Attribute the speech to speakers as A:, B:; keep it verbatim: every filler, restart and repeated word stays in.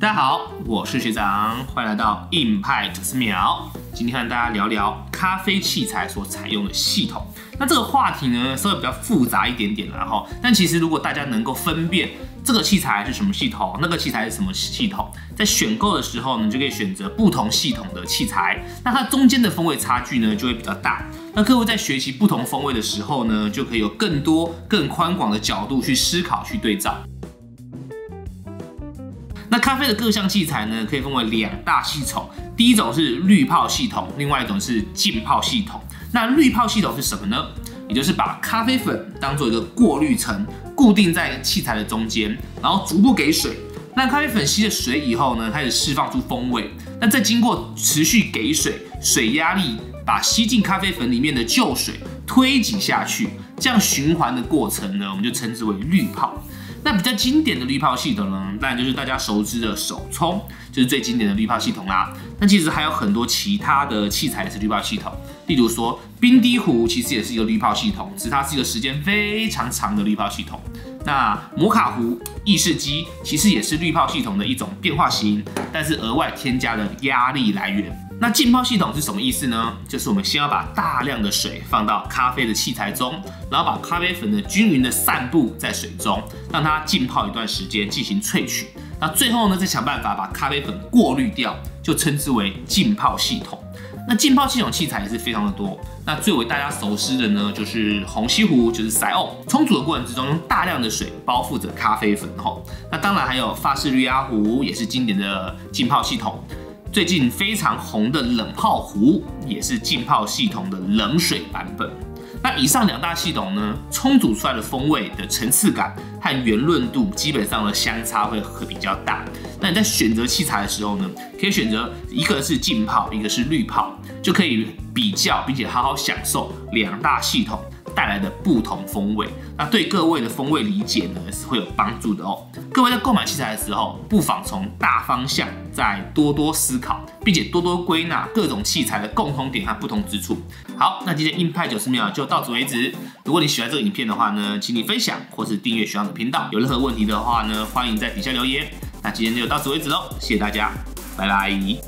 A: 大家好，我是学长，欢迎来到硬派九十秒。今天和大家聊聊咖啡器材所采用的系统。那这个话题呢，稍微比较复杂一点点啦哈。但其实如果大家能够分辨这个器材是什么系统，那个器材是什么系统，在选购的时候呢，就可以选择不同系统的器材。那它中间的风味差距呢，就会比较大。那各位在学习不同风味的时候呢，就可以有更多、更宽广的角度去思考、去对照。那咖啡的各项器材呢，可以分为两大系统，第一种是滤泡系统，另外一种是浸泡系统。那滤泡系统是什么呢？也就是把咖啡粉当做一个过滤层，固定在器材的中间，然后逐步给水。那咖啡粉吸了水以后呢，开始释放出风味。那再经过持续给水，水压力把吸进咖啡粉里面的旧水推挤下去，这样循环的过程呢，我们就称之为滤泡。那比较经典的滤泡系统呢，当然就是大家熟知的手冲，就是最经典的滤泡系统啦。但其实还有很多其他的器材也是滤泡系统，例如说冰滴壶其实也是一个滤泡系统，只是它是一个时间非常长的滤泡系统。那摩卡壶、意式机其实也是滤泡系统的一种变化型，但是额外添加了压力来源。那浸泡系统是什么意思呢？就是我们先要把大量的水放到咖啡的器材中，然后把咖啡粉呢均匀的散布在水中，让它浸泡一段时间进行萃取。那最后呢，再想办法把咖啡粉过滤掉，就称之为浸泡系统。那浸泡系统器材也是非常的多，那最为大家熟知的呢，就是虹吸壶，就是塞欧。冲煮的过程之中，用大量的水包覆着咖啡粉吼。那当然还有法式滤压壶，也是经典的浸泡系统。最近非常红的冷泡壶，也是浸泡系统的冷水版本。那以上两大系统呢，冲煮出来的风味的层次感和圆润度，基本上的相差会比较大。那你在选择器材的时候呢，可以选择一个是浸泡，一个是滤泡，就可以比较，并且好好享受两大系统带来的不同风味。那对各位的风味理解呢，是会有帮助的哦。各位在购买器材的时候，不妨从大方向再多多思考，并且多多归纳各种器材的共同点和不同之处。好，那今天硬派九十秒就到此为止。如果你喜欢这个影片的话呢，请你分享或是订阅学长的频道。有任何问题的话呢，欢迎在底下留言。那今天就到此为止喽，谢谢大家，拜拜。